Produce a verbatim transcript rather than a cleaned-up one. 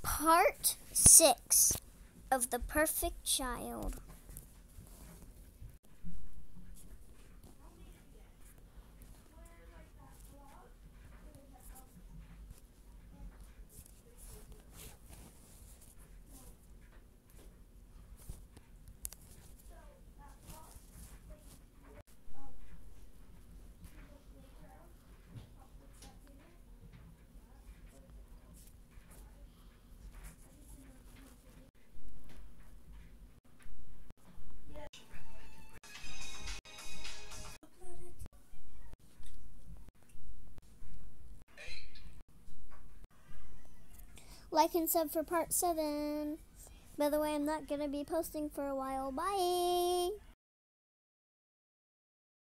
Part six of The Perfect Child. Like and sub for part seven. By the way, I'm not going to be posting for a while. Bye!